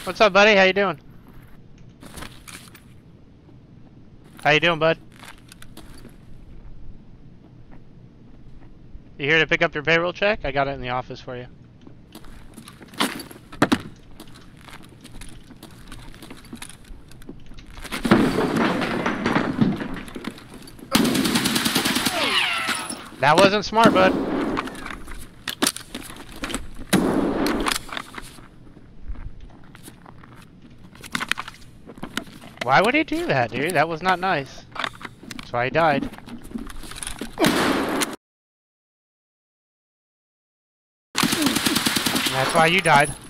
What's up, buddy? How you doing? How you doing, bud? You here to pick up your payroll check? I got it in the office for you. That wasn't smart, bud. Why would he do that, dude? That was not nice. That's why he died. That's why you died.